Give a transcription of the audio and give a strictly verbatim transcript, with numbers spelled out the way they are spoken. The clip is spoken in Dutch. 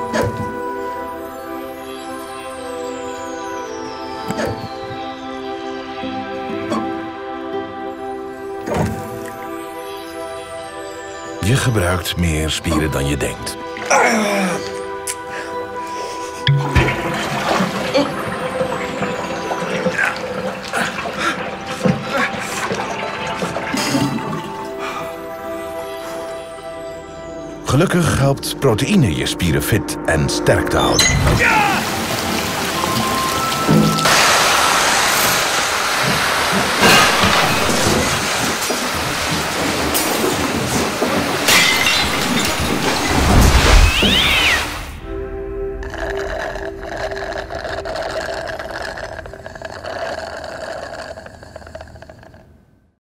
Je gebruikt meer spieren dan je denkt. Gelukkig helpt proteïne je spieren fit en sterk te houden.